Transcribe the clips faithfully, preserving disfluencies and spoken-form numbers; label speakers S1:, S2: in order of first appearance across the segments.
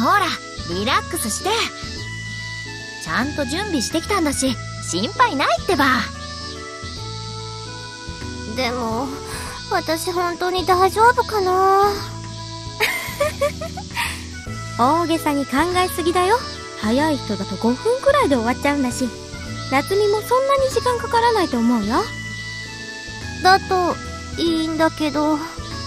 S1: ほらリラックスして。ちゃんと準備してきたんだし心配ないってば。
S2: でも私本当に大丈夫かな。
S3: 大げさに考えすぎだよ。早い人だとごふんくらいで終わっちゃうんだし、夏美もそんなに時間かからないと思うよ。
S2: だといいんだけど。
S1: あ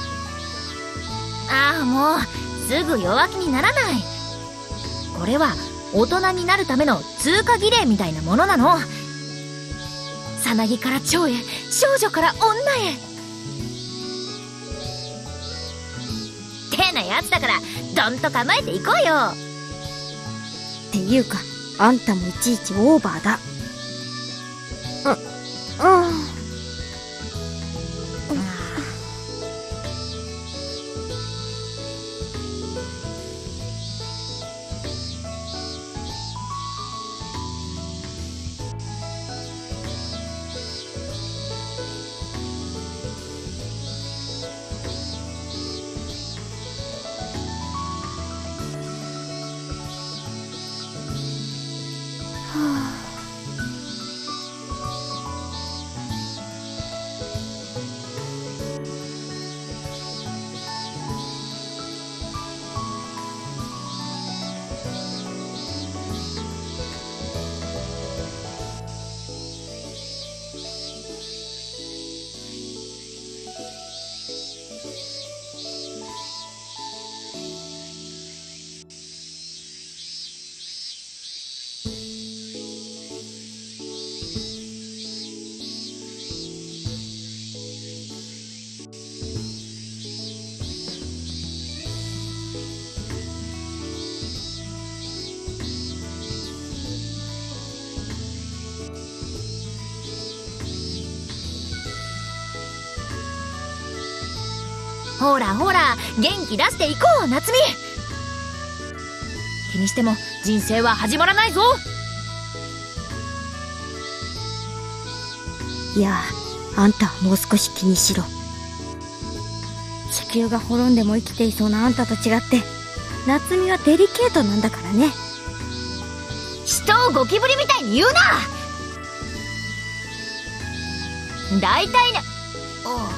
S1: あもうすぐ弱気にならない。これは大人になるための通過儀礼みたいなものなの。さなぎから蝶へ、少女から女へってなやつだから、どんと構えていこうよ。
S3: っていうかあんたもいちいちオーバーだ。
S2: ううん
S1: ほらほら元気出していこう夏美。気にしても人生は始まらないぞ。
S3: いやあんたはもう少し気にしろ。地球が滅んでも生きていそうなあんたと違って夏美はデリケートなんだからね。
S1: 人をゴキブリみたいに言うな。大体ね。おう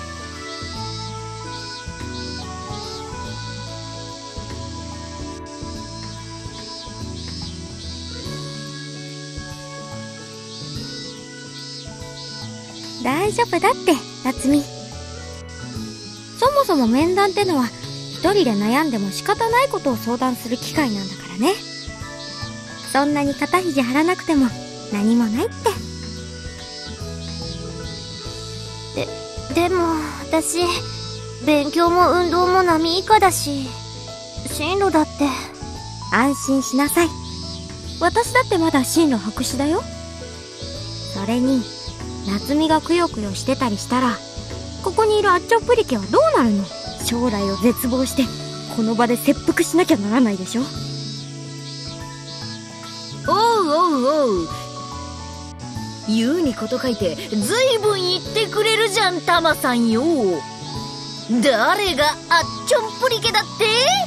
S3: 大丈夫だって夏美。そもそも面談ってのは一人で悩んでも仕方ないことを相談する機会なんだからね。そんなに肩肘張らなくても何もないって。
S2: で、でも私勉強も運動も波以下だし、進路だって。
S3: 安心しなさい。私だってまだ進路白紙だよ。それに夏美がくよくよしてたりしたらここにいるあっちょっぷり家はどうなるの。将来を絶望してこの場で切腹しなきゃならないでしょ。
S1: おうおうおう、言うにこと書いてずいぶん言ってくれるじゃんタマさんよ。誰があっちょっぷり家だって。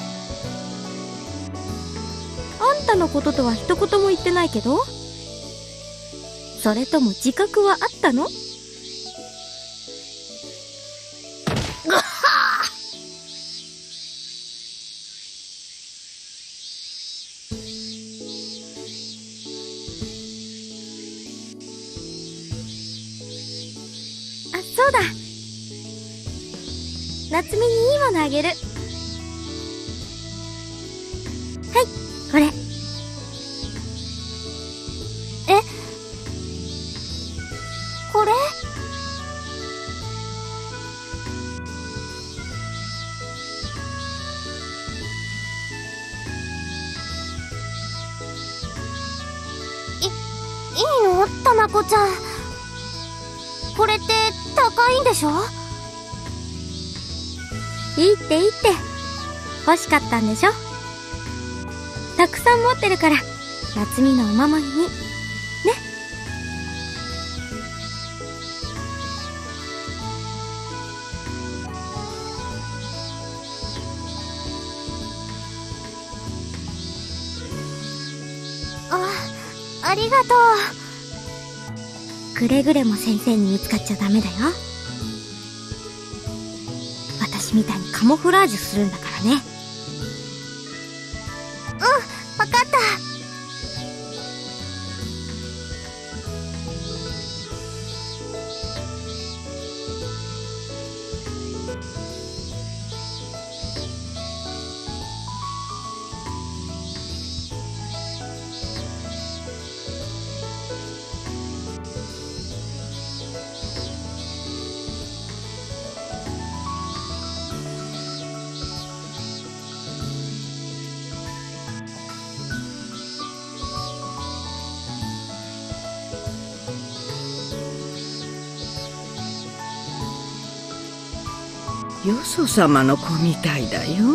S3: あんたのこととは一言も言ってないけど。それとも自覚はあったの？
S1: ぐっは
S3: あ、そうだ。夏美にいいものあげる。はい、これ。
S2: え、これ？い、いいの？たまこちゃん。これって高いんでしょ？
S3: いいっていいって。欲しかったんでしょ？たくさん持ってるから夏美のお守りにね。
S2: ありがと
S3: う。くれぐれも先生に見つかっちゃダメだよ。私みたいにカモフラージュするんだからね。
S2: うん、わかった。
S4: よそ様の子みたいだよ。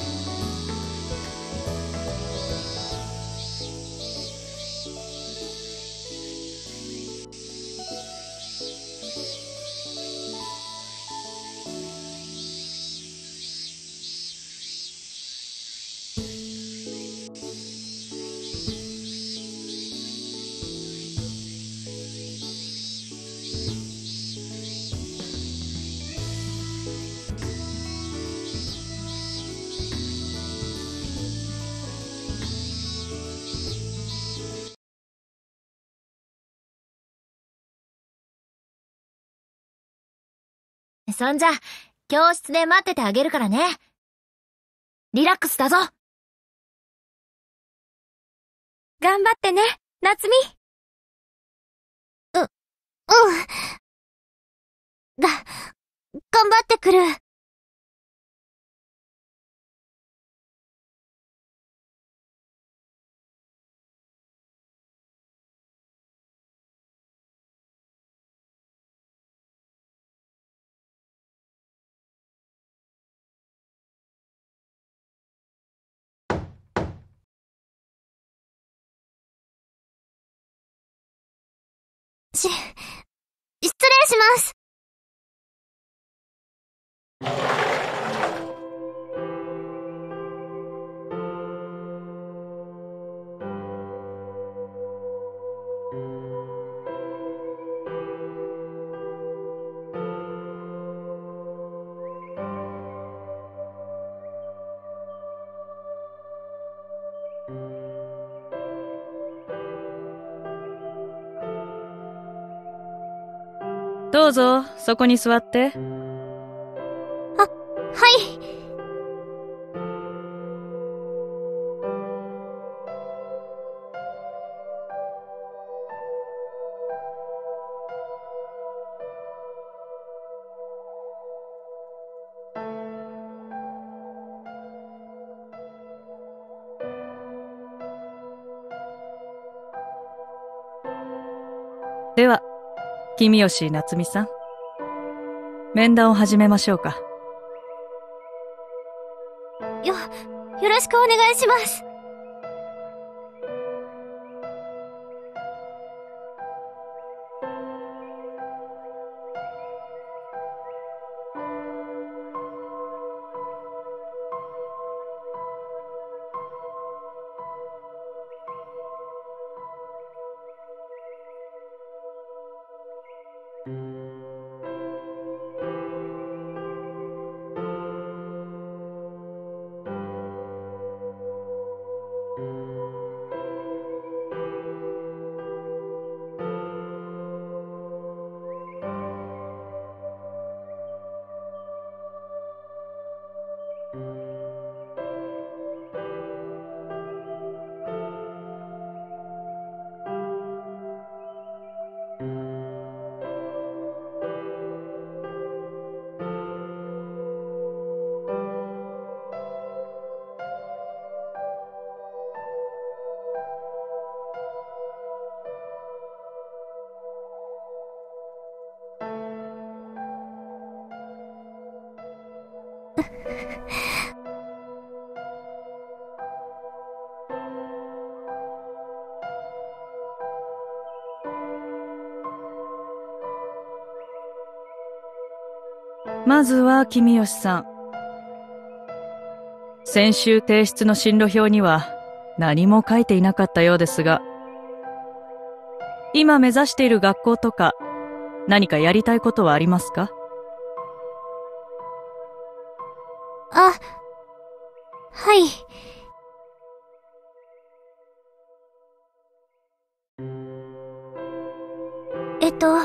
S1: そんじゃ、教室で待っててあげるからね。リラックスだぞ。
S3: 頑張ってね、夏美。
S2: う、うん。が、頑張ってくる。し、失礼します。
S5: どうぞ、そこに座って。
S2: あ、はい。
S5: では、君吉夏美さん。面談を始めましょうか。
S2: よ、よろしくお願いします。
S5: まずは君吉さん。先週提出の進路表には何も書いていなかったようですが、 今目指している学校とか、何かやりたいことはありますか？
S2: あ、はい。えっと、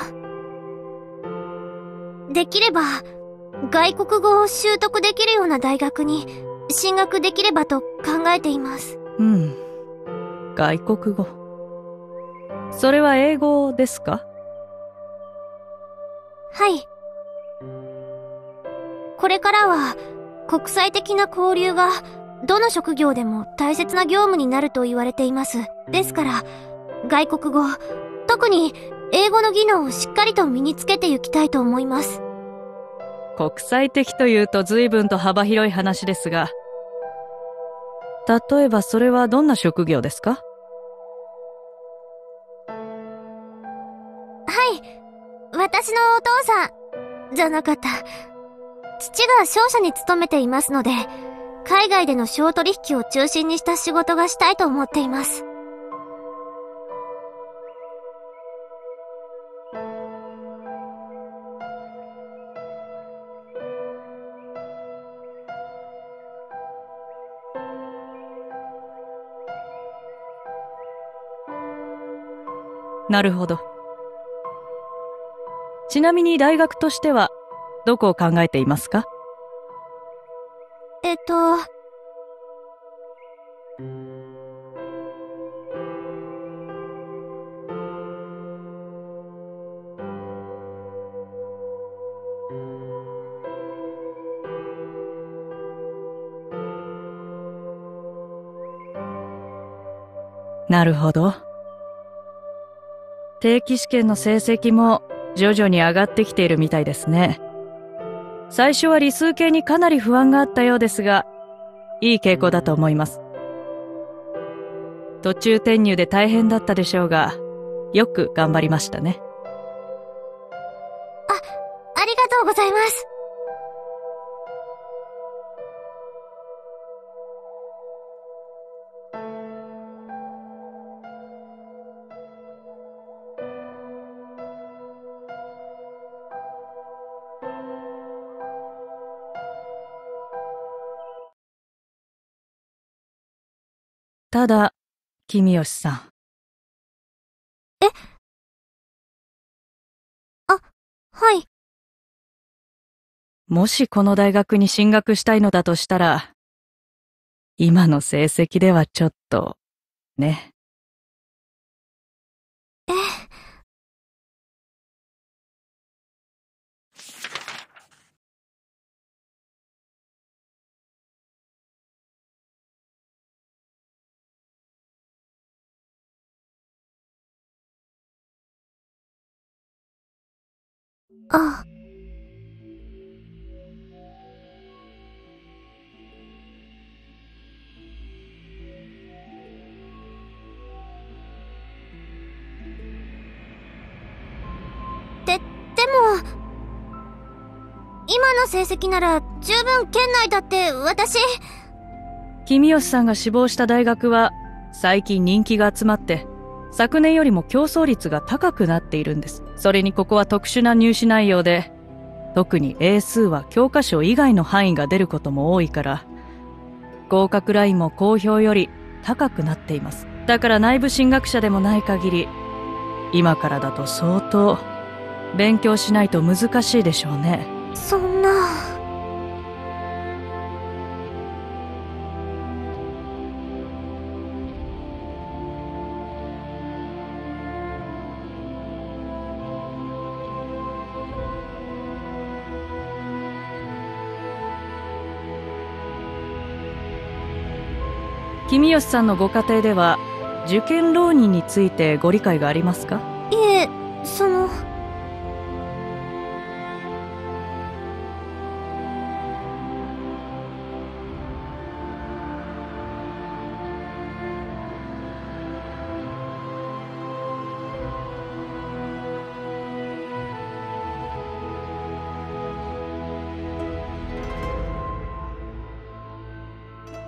S2: できれば、外国語を習得できるような大学に進学できればと考えています。
S5: うん。外国語。それは英語ですか？
S2: はい。これからは、国際的な交流が、どの職業でも大切な業務になると言われています。ですから、外国語、特に英語の技能をしっかりと身につけていきたいと思います。
S5: 国際的というと随分と幅広い話ですが、例えばそれはどんな職業ですか？
S2: はい。私のお父さん、じゃなかった。父が商社に勤めていますので、海外での商取引を中心にした仕事がしたいと思っています。
S5: なるほど。ちなみに大学としては、どこを考えていますか？
S2: えっと、
S5: なるほど。定期試験の成績も徐々に上がってきているみたいですね。最初は理数系にかなり不安があったようですが、いい傾向だと思います。途中転入で大変だったでしょうが、よく頑張りましたね。
S2: あ、ありがとうございます。
S5: ただ、君吉さん。
S2: え？あ、はい。
S5: もしこの大学に進学したいのだとしたら、今の成績ではちょっと、ね。
S2: え、あ、で、でも、今の成績なら十分県内だって私。
S5: 君吉さんが志望した大学は、最近人気が集まって、昨年よりも競争率が高くなっているんです。それにここは特殊な入試内容で、特に英数は教科書以外の範囲が出ることも多いから、合格ラインも公表より高くなっています。だから内部進学者でもない限り、今からだと相当勉強しないと難しいでしょうね。
S2: そんな。
S5: 君吉さんのご家庭では、受験浪人についてご理解がありますか？
S2: いえ、その。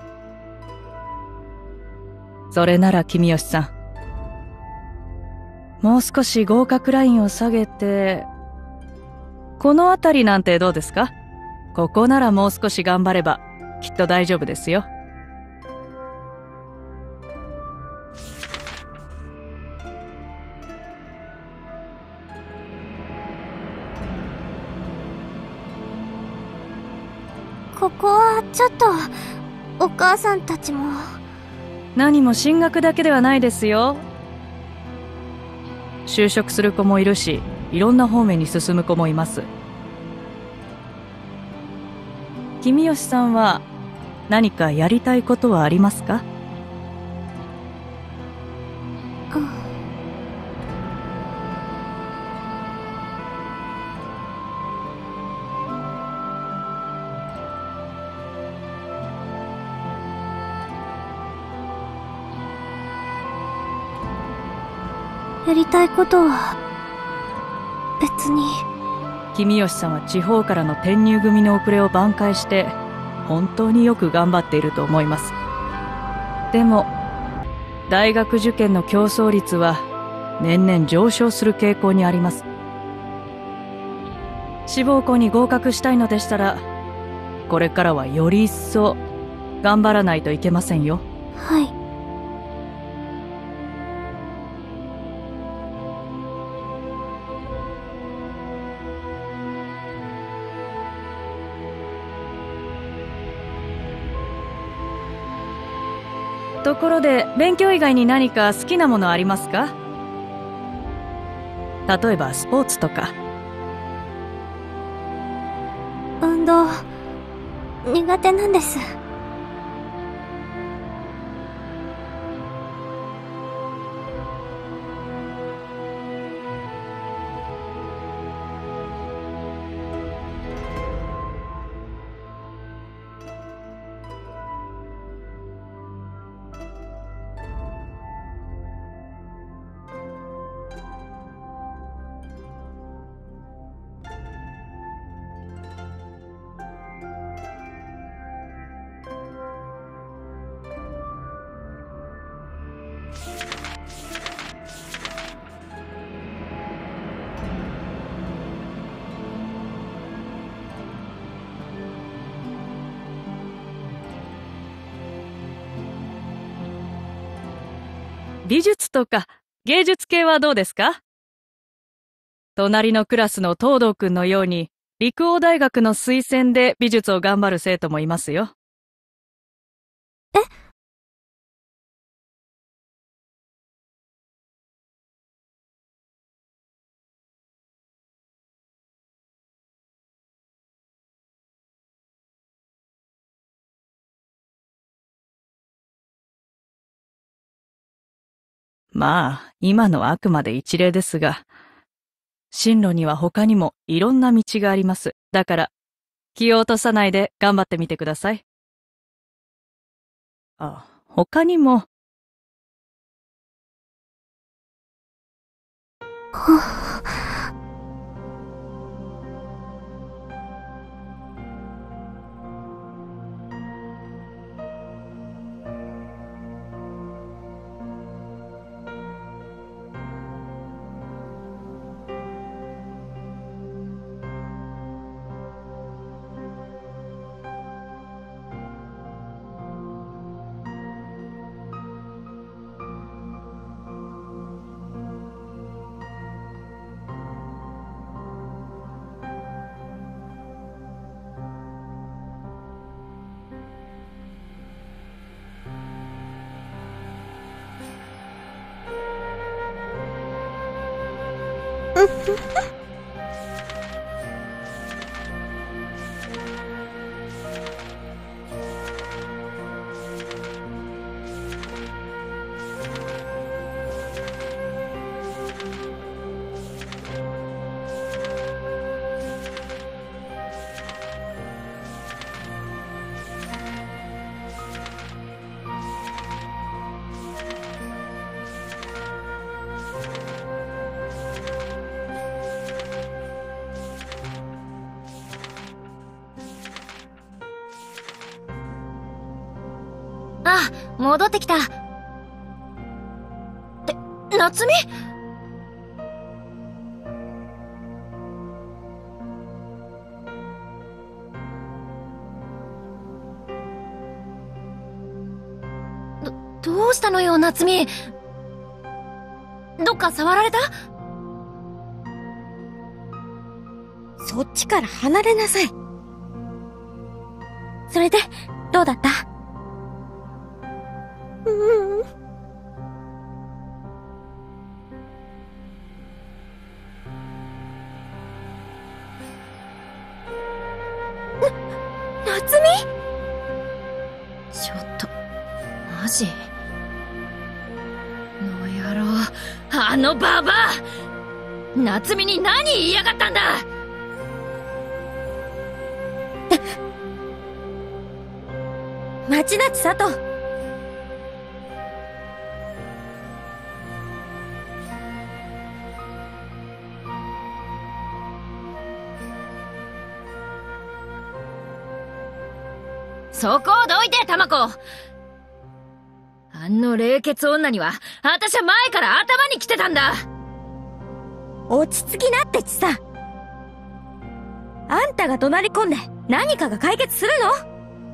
S5: それなら君吉さん。 もう少し合格ラインを下げて、このあたりなんてどうですか？ここならもう少し頑張れば、きっと大丈夫ですよ。
S2: ここはちょっと、お母さんたちも。
S5: 何も進学だけではないですよ。就職する子もいるし、いろんな方面に進む子もいます。君吉さんは何かやりたいことはありますか？
S2: やりたいことは別に。
S5: 君吉さんは地方からの転入組の遅れを挽回して本当によく頑張っていると思います。でも大学受験の競争率は年々上昇する傾向にあります。志望校に合格したいのでしたらこれからはより一層頑張らないといけませんよ。
S2: はい。
S5: ところで勉強以外に何か好きなものありますか？例えばスポーツとか。
S2: 運動苦手なんです。
S5: 美術とか芸術系はどうですか？隣のクラスの東堂くんのように陸王大学の推薦で美術を頑張る生徒もいますよ。
S2: え？
S5: まあ、今のはあくまで一例ですが、進路には他にもいろんな道があります。だから、気を落とさないで頑張ってみてください。あ、他にも。
S1: あ、戻ってきた。え、夏美？ したのよ、夏美。どっか触られた？
S3: そっちから離れなさい。それで、どうだった？
S2: うーん。
S3: な、夏美？
S1: ちょっと、マジ？の野郎、あのババア！夏美に何言いやがったんだ！
S3: 町立佐藤。
S1: そこをどいて、タマコ！あの冷血女には、私は前から頭に来てたんだ！
S3: 落ち着きなってちさ。あんたが怒鳴り込んで何かが解決するの？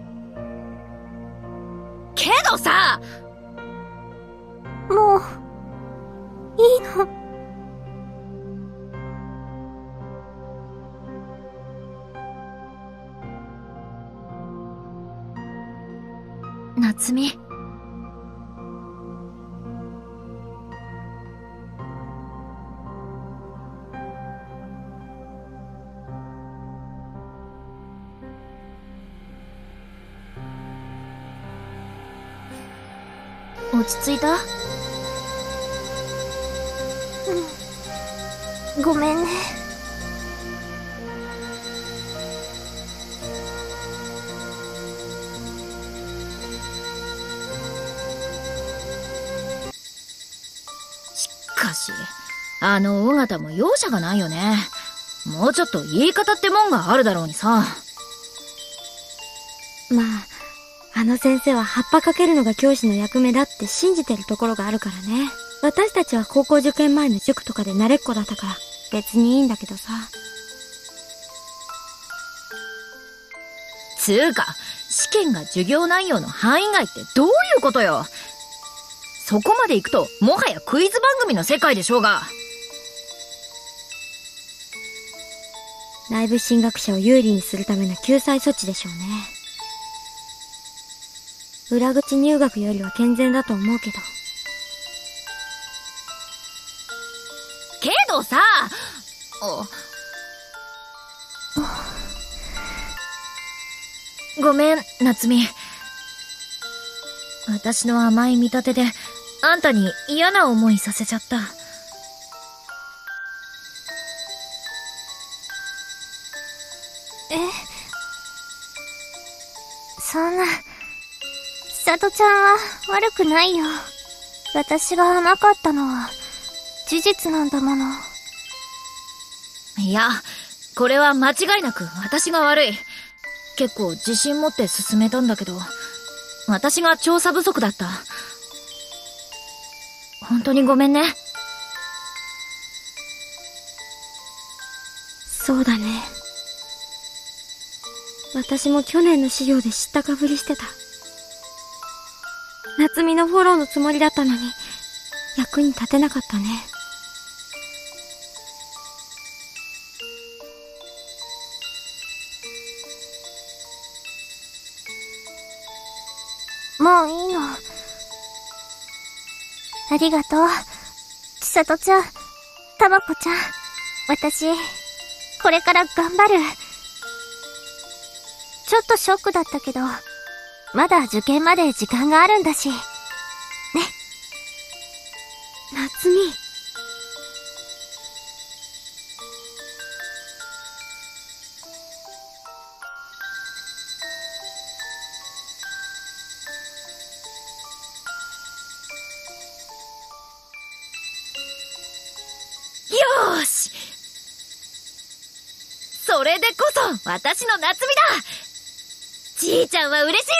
S1: けどさ！
S2: もう、いいの。
S1: 夏美。落ち着いた？
S2: うん。ごめんね。
S1: しかし、あの尾形も容赦がないよね。もうちょっと言い方ってもんがあるだろうにさ。
S3: まあ、あの先生は葉っぱかけるのが教師の役目だって信じてるところがあるからね。私たちは高校受験前の塾とかで慣れっこだったから別にいいんだけどさ。
S1: つうか、試験が授業内容の範囲外ってどういうことよ。そこまで行くともはやクイズ番組の世界でしょうが。
S3: 内部進学者を有利にするための救済措置でしょうね。裏口入学よりは健全だと思うけど。
S1: けどさ、ごめん、夏美。私の甘い見立てで、あんたに嫌な思いさせちゃった。
S2: え？そんな、千里ちゃんは悪くないよ。私が甘かったのは事実なんだもの。
S1: いや、これは間違いなく私が悪い。結構自信持って進めたんだけど、私が調査不足だった。本当にごめんね。
S3: そうだね。私も去年の資料で知ったかぶりしてた。夏美のフォローのつもりだったのに、役に立てなかったね。
S2: もういいの。ありがとう。千里ちゃん、たまこちゃん。私、これから頑張る。ちょっとショックだったけど、まだ受験まで時間があるんだし。ね。
S3: 夏美。
S1: よーし！それでこそ私の夏美だ！じいちゃんは嬉しいぞ！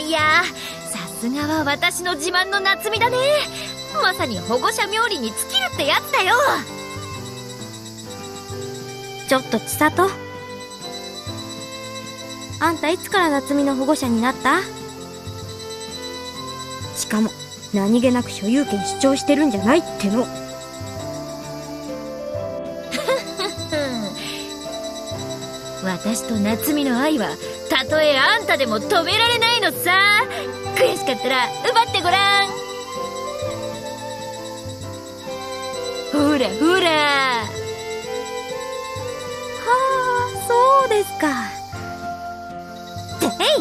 S1: いやー、さすがは私の自慢の夏美だね。まさに保護者冥利に尽きるってやつだよ。
S3: ちょっと千里、あんたいつから夏美の保護者になった？しかも何気なく所有権主張してるんじゃないっての。
S1: 私と夏美の愛はたとえあんたでも止められないのさ。悔しかったら奪ってごらん。ほらほら。
S3: はあ、そうですか。てへい。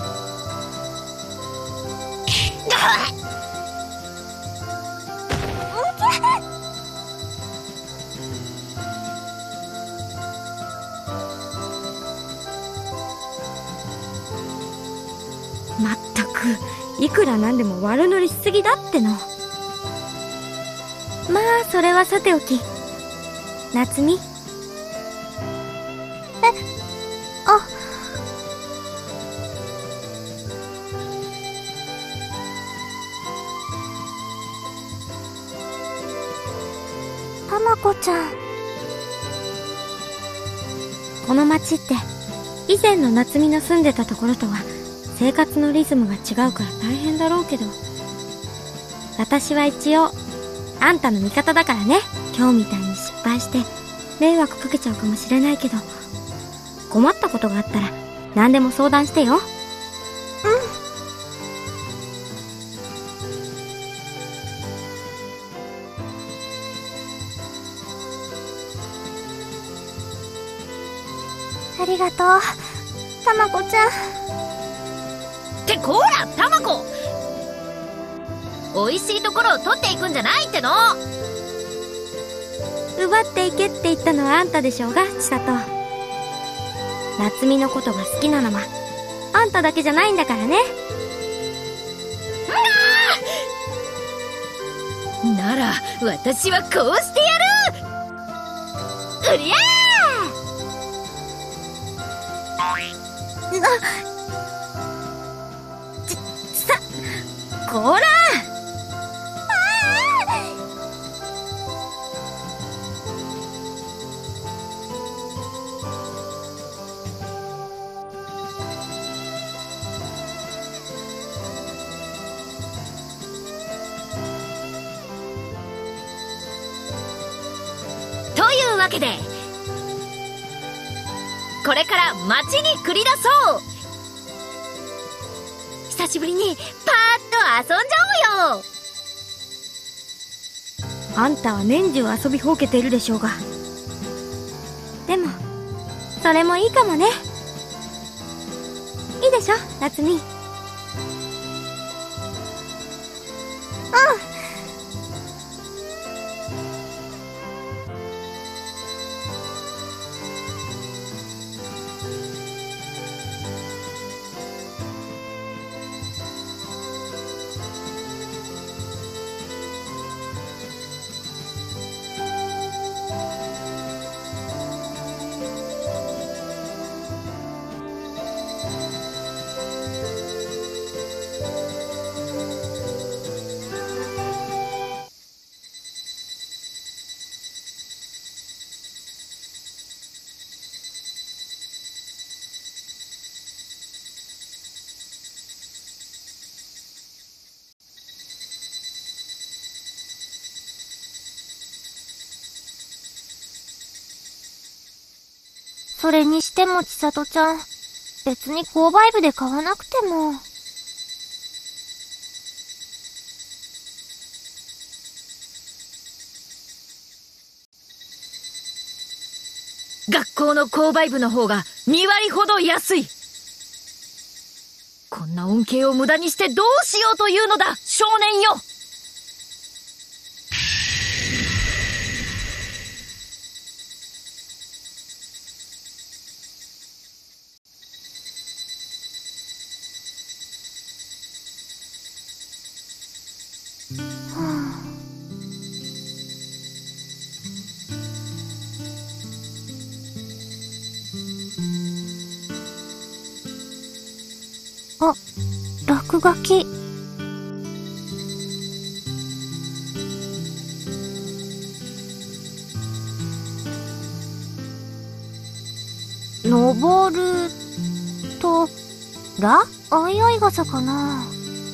S3: まったく、いくらなんでも悪乗りしすぎだっての。まあそれはさておき、夏美。え、あ、たまこちゃん。この町って以前の夏美の住んでたところとは生活のリズムが違うから大変だろうけど、私は一応あんたの味方だからね。今日みたいに失敗して迷惑かけちゃうかもしれないけど、困ったことがあったら何でも相談してよ。うん。ありがとう、たまこちゃん。
S1: ってこら、たまこ、美味しいところを取っていくんじゃないっての。
S3: 奪っていけって言ったのはあんたでしょうが、千里。夏美のことが好きなのはあんただけじゃないんだからね。
S1: なら私はこうしてやる。うりゃー。
S3: なちさこら。
S1: というわけでこれから街に繰り出そう。久しぶりにパーッと遊んじゃおうよ。
S3: あんたは年中遊びほうけているでしょうが、でもそれもいいかもね。いいでしょ、夏美。うん。
S2: それにしても千里ちゃん、別に購買部で買わなくても。
S1: 学校の購買部の方がに割ほど安い。こんな恩恵を無駄にしてどうしようというのだ、少年よ。
S2: あ、ラッ落書き。登るとらあいあい傘かな。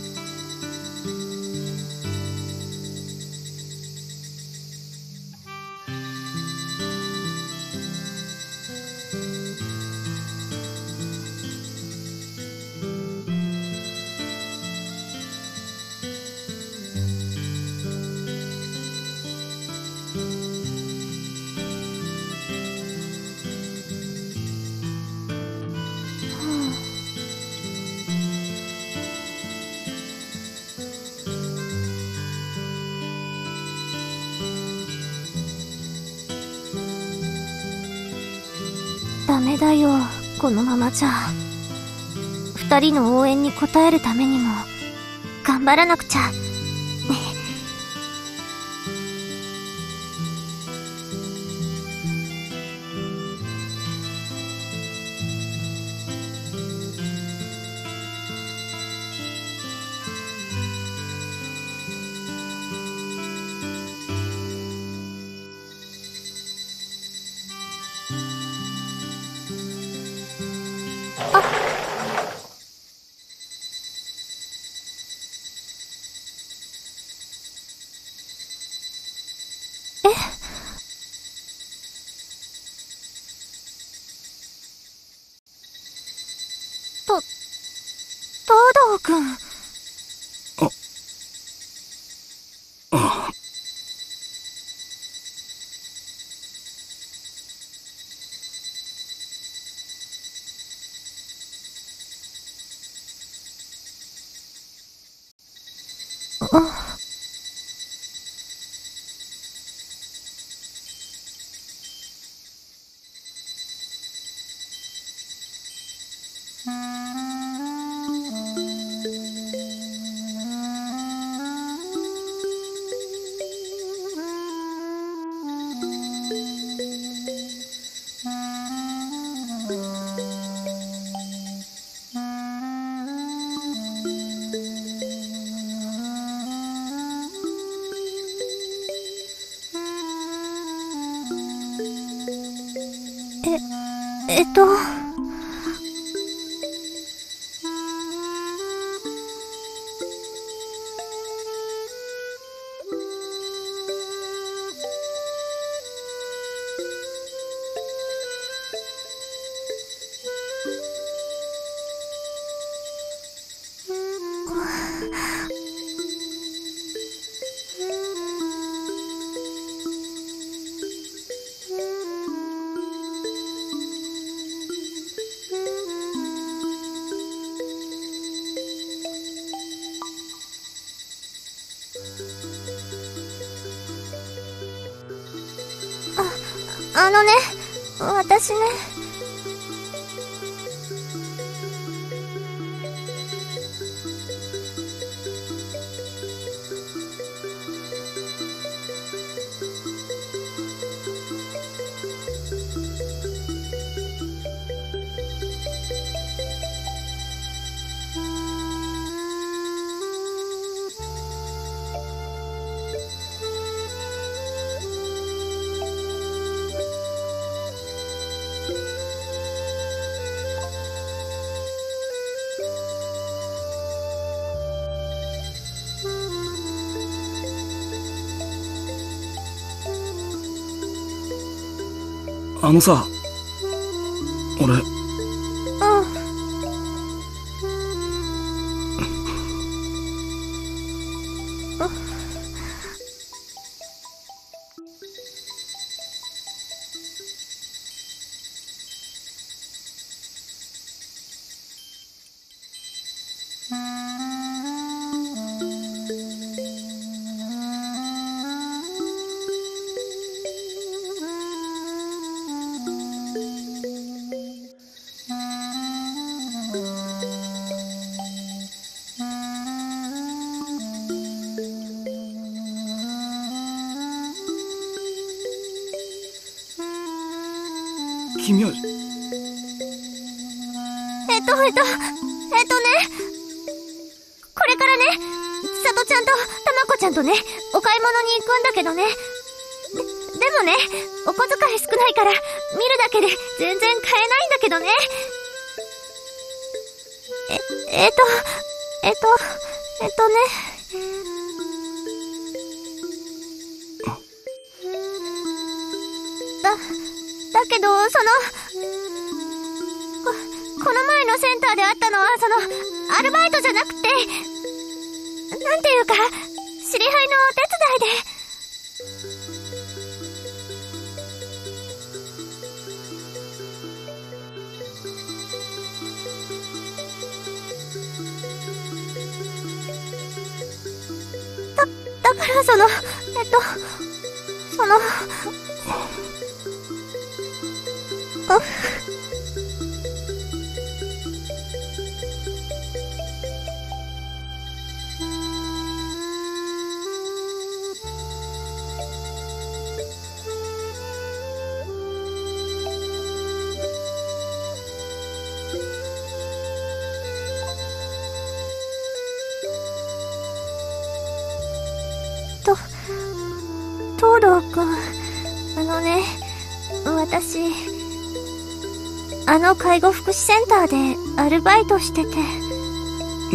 S2: ダメだよ、このままじゃ。二人の応援に応えるためにも頑張らなくちゃ。と、東堂くん。
S6: あ、あ。
S2: え、えっと。あ、あのね、私ね。
S6: あのさ、俺、
S2: うん。
S6: 君は。
S2: えっと、えっと、えっとね。 とちゃんとたまこちゃんとね、お買い物に行くんだけどね。で、でもね、お小遣い少ないから、見るだけで全然買えないんだけどね。え、えっと、えっと、えっとね。だ、だけど、その、こ、この前のセンターで会ったのは、その、アルバイトじゃなくて、なんていうか、知り合いのお手伝いで。だ、だからその、えっと、その、あ、と、東堂くん、あのね、私、あの介護福祉センターでアルバイトしてて。
S6: うん。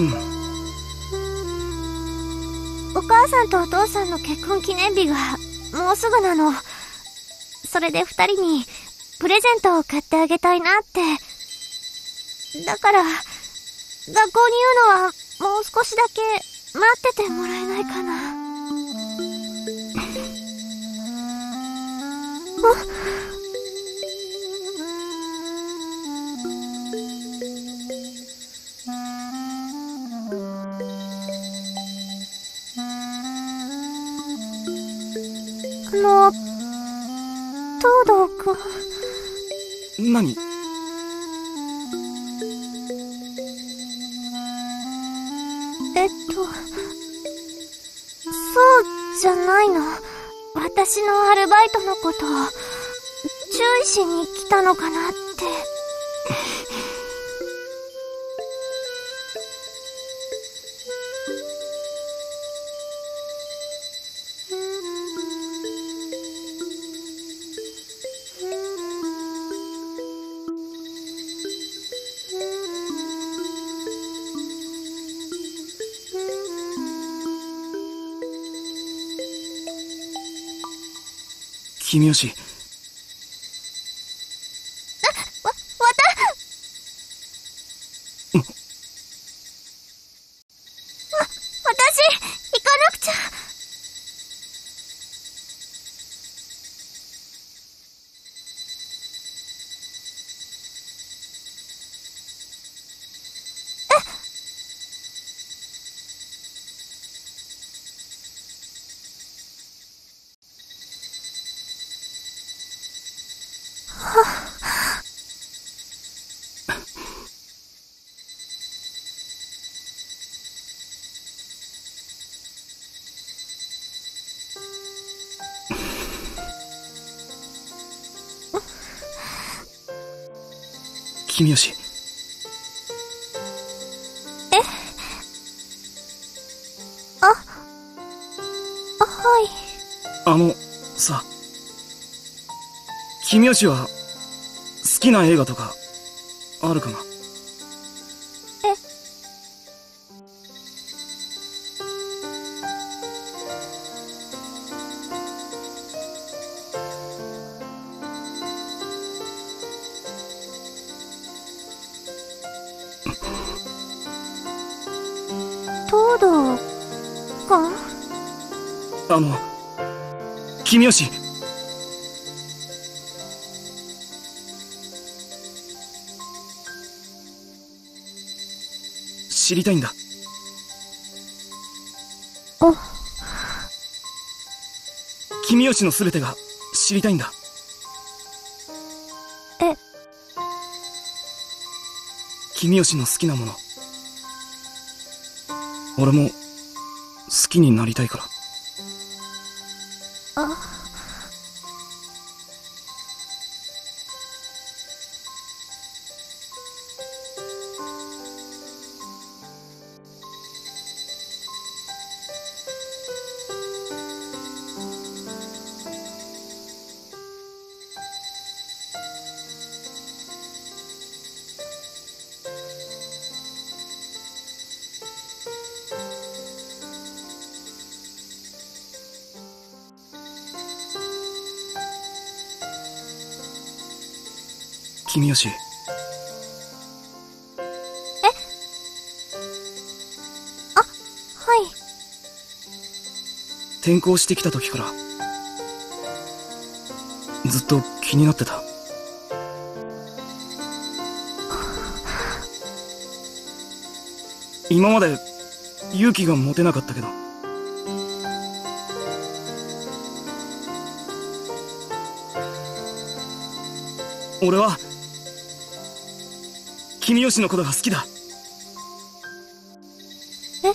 S2: お母さんとお父さんの結婚記念日がもうすぐなの。それで二人にプレゼントを買ってあげたいなって。だから、学校に言うのはもう少しだけ待っててもらえないかな。あの、東堂くん。
S6: 何？
S2: えっと、そうじゃないの。私のアルバイトのことを注意しに来たのかなって。
S6: 君吉。
S2: わ、わた、
S6: うん。
S2: わ、私、行かなくちゃ。
S6: 君吉。
S2: え？あ、あ、はい。
S6: あの、さ、君吉は、好きな映画とか、あるかな？
S2: え？東堂くん？
S6: あの、君吉。知りたいんだ。
S2: あ、
S6: 君吉の全てが知りたいんだ。
S2: え？
S6: 君吉の好きなもの。俺も、好きになりたいから。
S2: あ、
S6: 君吉。
S2: え？あ、はい。
S6: 転校してきた時からずっと気になってた。今まで勇気が持てなかったけど、俺は君吉のことが好きだ。
S2: え？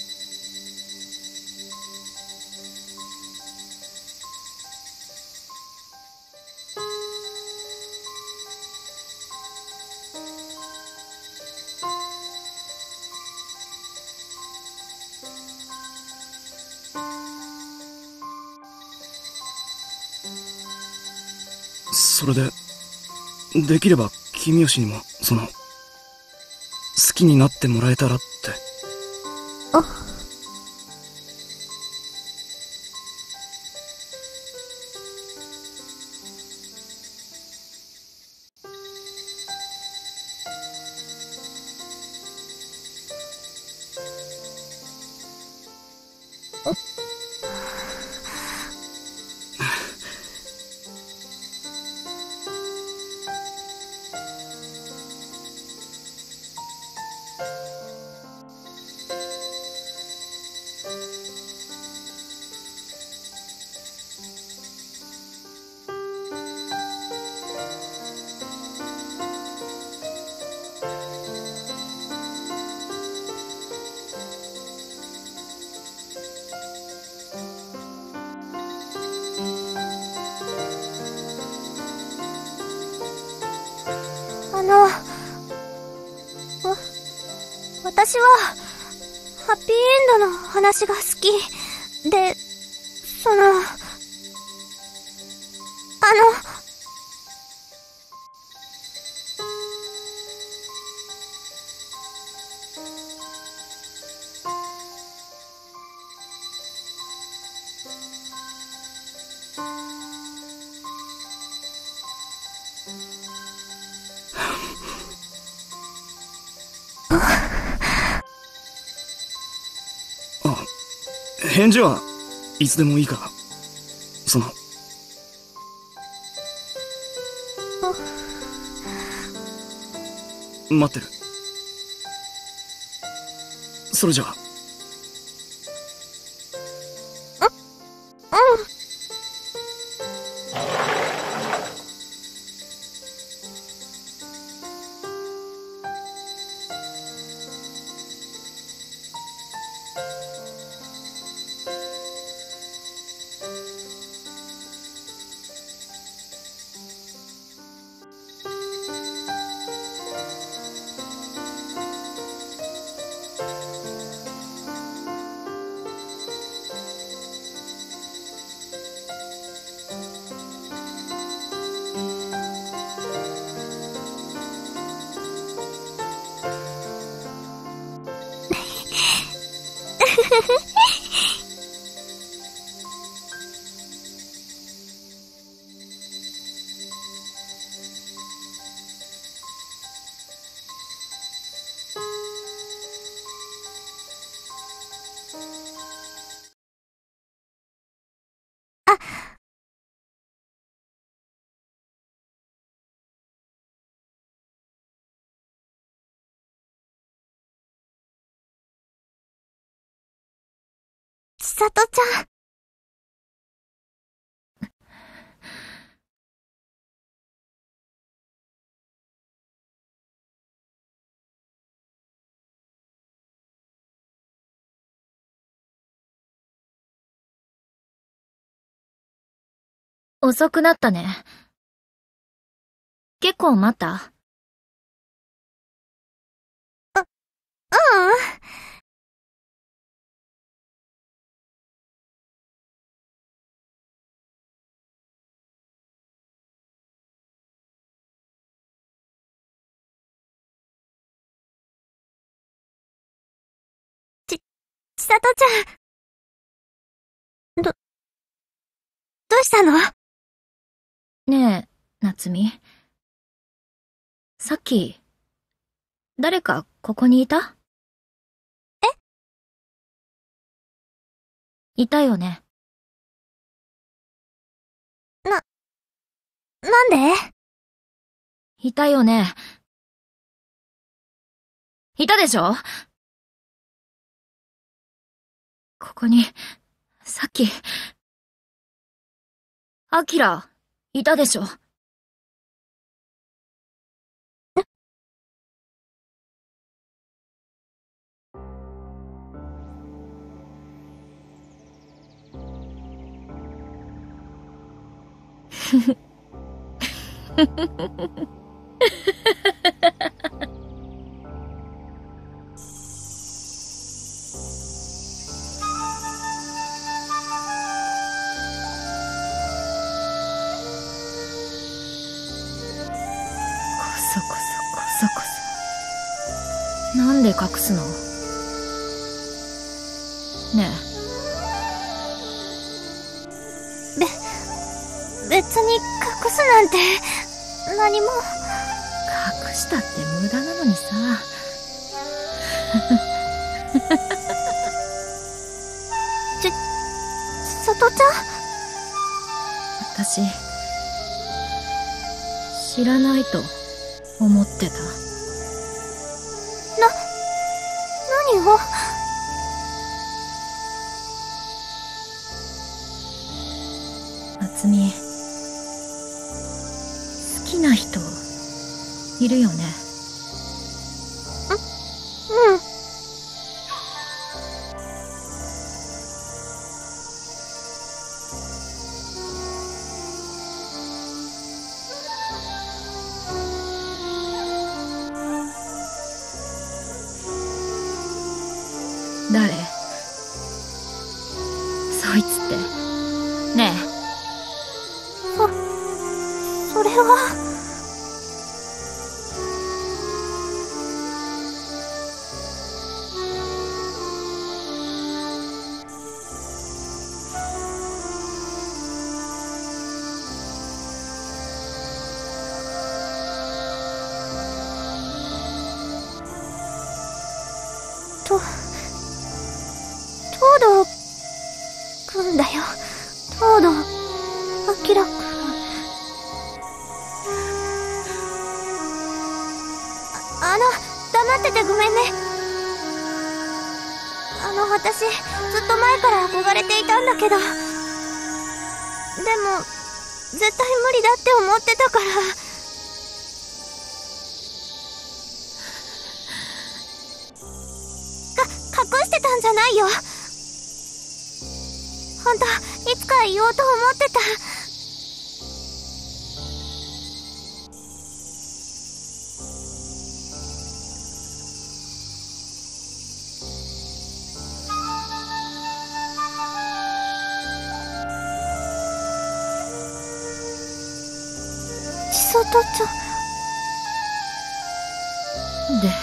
S6: それでできれば君吉にもその好きになってもらえたらって。
S2: あ、あの、わ、私は、ハッピーエンドの話が好き。で、その、あの、
S6: あ、返事はいつでもいいから、その待ってる。それじゃあ。千里ちゃん。
S1: 遅くなったね。結構待った？
S2: う、ううん。ち、千里ちゃん。ど、どうしたの？
S1: ねえ、夏美。 さっき、誰かここにいた？
S2: え？
S1: いたよね。
S2: な、なんで？
S1: いたよね。いたでしょ？ここに、さっき、アキラ、いたでしょ？ふふ。ふふふふ。こそこそこそこそ。なんで隠すの？ね
S2: べ、別に隠すなんて、何も。
S1: え、隠したって無駄なのにさ。
S2: ち、さとちゃん？
S1: 私、知らないと思ってた。
S2: な、何を？
S1: 夏美、好きな人、いるよね。
S2: うん。
S1: 誰？そいつって。ねえ。
S2: そ、それは。と、東堂くんだよ。東堂、あきらくん。あの、黙っててごめんね。あの、私、ずっと前から憧れていたんだけど。でも、絶対無理だって思ってたから。か、隠してたんじゃないよ。ほんと、いつか言おうと思ってた。千里ちゃん。
S1: で、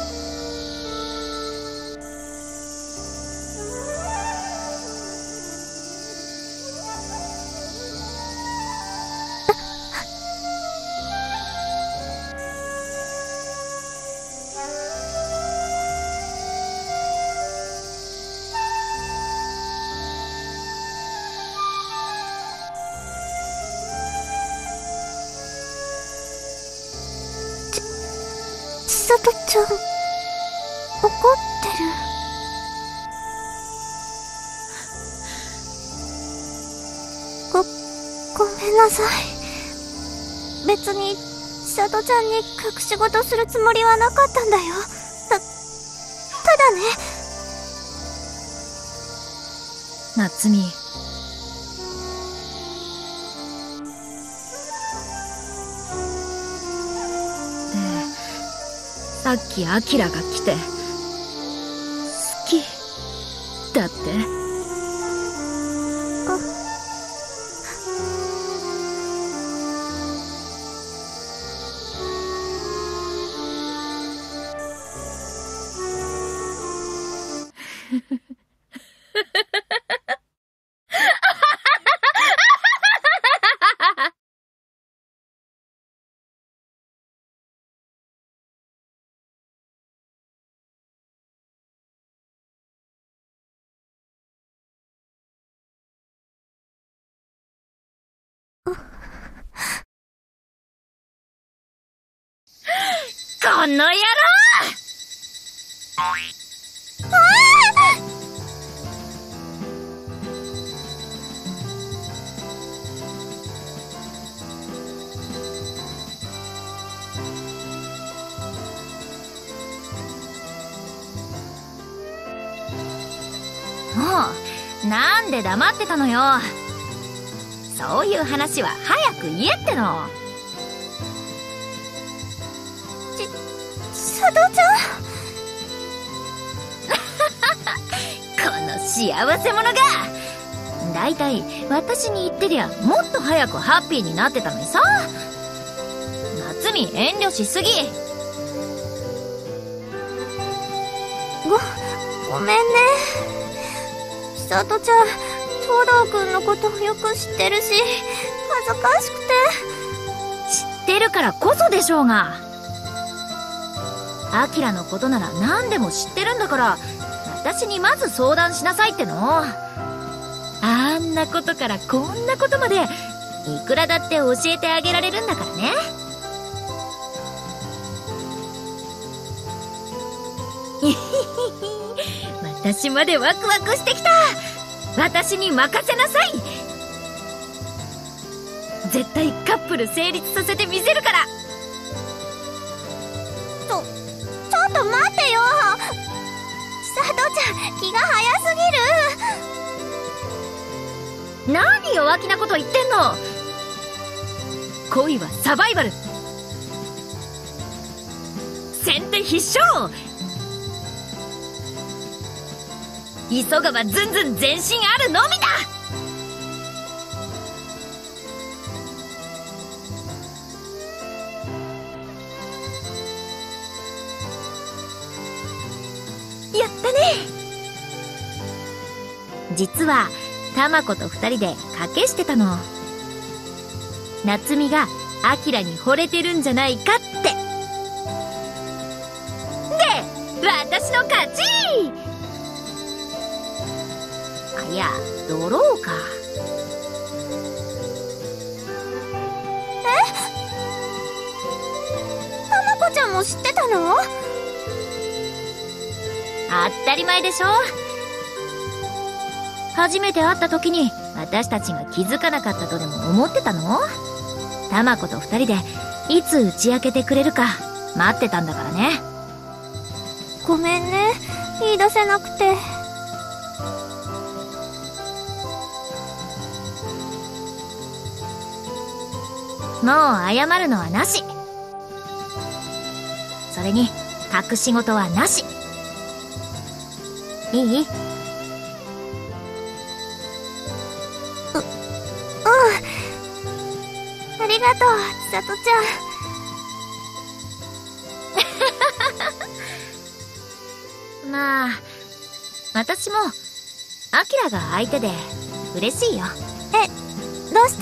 S2: 千里ちゃん、怒ってる？ご、ごめんなさい。別に、千里ちゃんに隠し事するつもりはなかったんだよ。た、ただね。
S1: 夏美。さっきアキラが来て、好きだって。 この野郎！もう、なんで黙ってたのよ。そういう話は早く言えっての。
S2: ち、佐藤ちゃ
S1: んこの幸せ者がだいたい私に言ってりゃもっと早くハッピーになってたのにさ。夏美、遠慮しすぎ。
S2: ご、ごめんね。千里ちゃん、東堂くんのことよく知ってるし、恥ずかしくて。
S1: 知ってるからこそでしょうが。アキラのことなら何でも知ってるんだから、私にまず相談しなさいっての。あんなことからこんなことまで、いくらだって教えてあげられるんだからね。私までワクワクしてきた。私に任せなさい。絶対カップル成立させてみせるから。
S2: ちょ、ちょっと待ってよ。千里ちゃん、気が早す
S1: ぎる。何弱気なこと言ってんの。恋はサバイバル。先手必勝。急がばずんずん前進あるのみだ。やったね。実はタマコと二人で賭けしてたの。夏美がアキラに惚れてるんじゃないかって。で、私の勝ち。いや、ドローか。
S2: え？タマコちゃんも知ってたの？
S1: 当たり前でしょ。初めて会った時に私たちが気づかなかったとでも思ってたの？タマコと二人でいつ打ち明けてくれるか待ってたんだからね。
S2: ごめんね、言い出せなくて。
S1: もう謝るのはなし。それに隠し事はなし。いい？う、うん。
S2: ありがとう、千里ち
S1: ゃん。まあ、私もアキラが相手で嬉しいよ。
S2: え、どうして？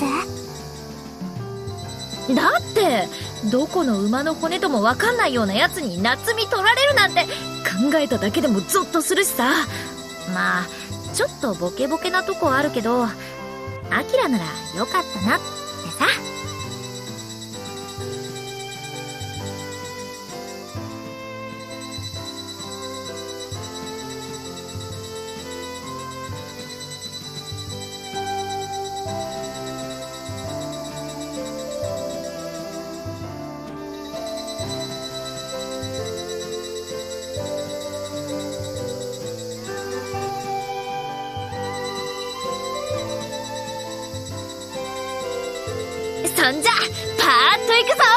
S1: だってどこの馬の骨とも分かんないようなやつに夏美取られるなんて考えただけでもゾッとするしさ。まあちょっとボケボケなとこあるけど、アキラならよかったなってさ。そんじゃパーッといくぞ。